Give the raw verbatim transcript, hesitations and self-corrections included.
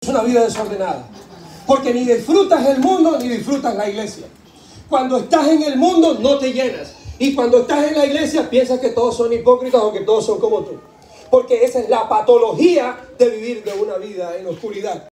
una vida desordenada. Porque ni disfrutas el mundo ni disfrutas la iglesia. Cuando estás en el mundo no te llenas. Y cuando estás en la iglesia piensas que todos son hipócritas o que todos son como tú. Porque esa es la patología de vivir de una vida en oscuridad.